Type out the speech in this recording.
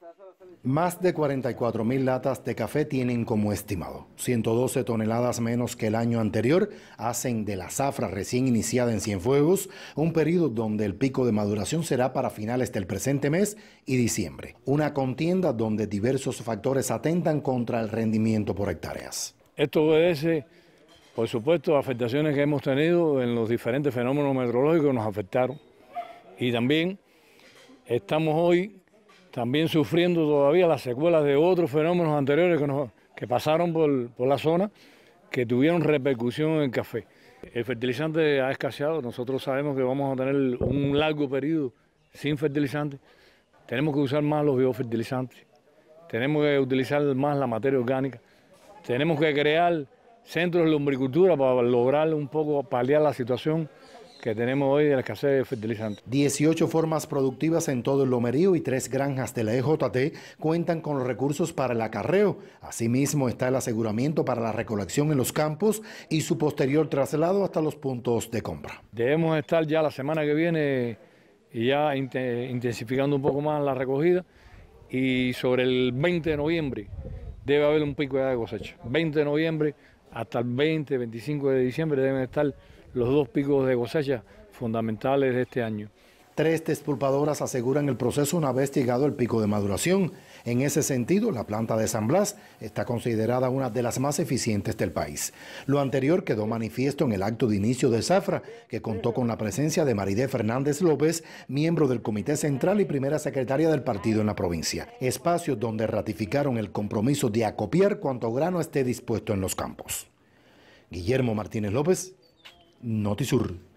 Más de 44.000 latas de café tienen como estimado. 112 toneladas menos que el año anterior hacen de la zafra recién iniciada en Cienfuegos un periodo donde el pico de maduración será para finales del presente mes y diciembre. Una contienda donde diversos factores atentan contra el rendimiento por hectáreas. Esto obedece, por supuesto, a afectaciones que hemos tenido en los diferentes fenómenos meteorológicos que nos afectaron. Y también estamos hoy sufriendo todavía las secuelas de otros fenómenos anteriores que pasaron por la zona, que tuvieron repercusión en el café. El fertilizante ha escaseado, nosotros sabemos que vamos a tener un largo periodo sin fertilizantes. Tenemos que usar más los biofertilizantes, tenemos que utilizar más la materia orgánica, tenemos que crear centros de lombricultura para lograr un poco paliar la situación que tenemos hoy de la escasez de fertilizantes. 18 formas productivas en todo el lomerío y 3 granjas de la EJT cuentan con los recursos para el acarreo. Asimismo está el aseguramiento para la recolección en los campos y su posterior traslado hasta los puntos de compra. Debemos estar ya la semana que viene y ya intensificando un poco más la recogida, y sobre el 20 de noviembre debe haber un pico ya de cosecha. 20 de noviembre hasta el 20-25 de diciembre deben estar los 2 picos de cosecha fundamentales de este año. 3 despulpadoras aseguran el proceso una vez llegado el pico de maduración. En ese sentido, la planta de San Blas está considerada una de las más eficientes del país. Lo anterior quedó manifiesto en el acto de inicio de zafra, que contó con la presencia de Maridé Fernández López, miembro del Comité Central y primera secretaria del partido en la provincia. Espacios donde ratificaron el compromiso de acopiar cuanto grano esté dispuesto en los campos. Guillermo Martínez López, Notisur.